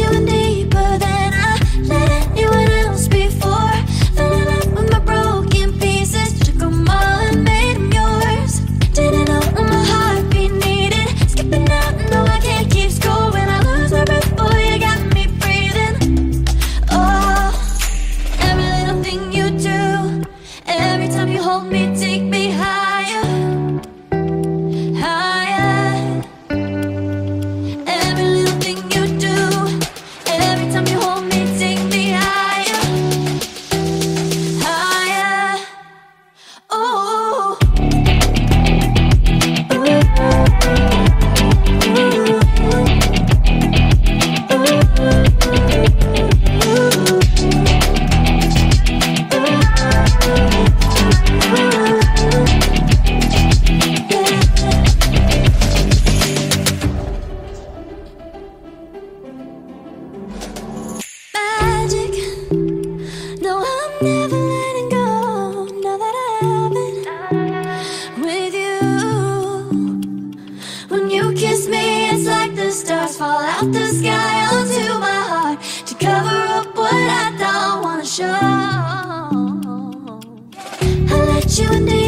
you in deeper than I let anyone else before. Filling up with my broken pieces, took them all and made them yours. Didn't know what my heartbeat needed, skipping out, no I can't keep score. When I lose my breath, boy, you got me breathing. Oh, every little thing you do, every time you hold me, take me higher, higher. Every little thing you do, every time you hold me, take me higher, higher. Oh, magic. No, I'm never letting go. Now that I have it with you. When you kiss me, it's like the stars fall out the sky onto my heart to cover up what I don't wanna show. I let you in